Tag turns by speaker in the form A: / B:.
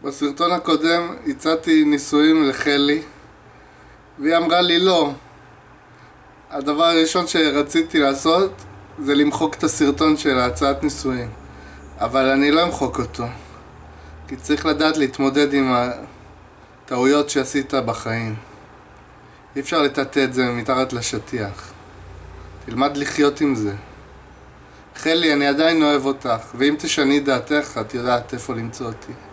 A: בסרטון הקודם הצעתי נישואים לחלי והיא אמרה לי לא. הדבר הראשון שרציתי לעשות זה למחוק את הסרטון של הצעת נישואים, אבל אני לא אמחוק אותו כי צריך לדעת להתמודד עם הטעויות שעשית בחיים. אי אפשר לטאטא את זה מתחת לשטיח. תלמד לחיות עם זה. חלי, אני עדיין אוהב אותך, ואם תשני דעתך את יודעת איפה למצוא אותי.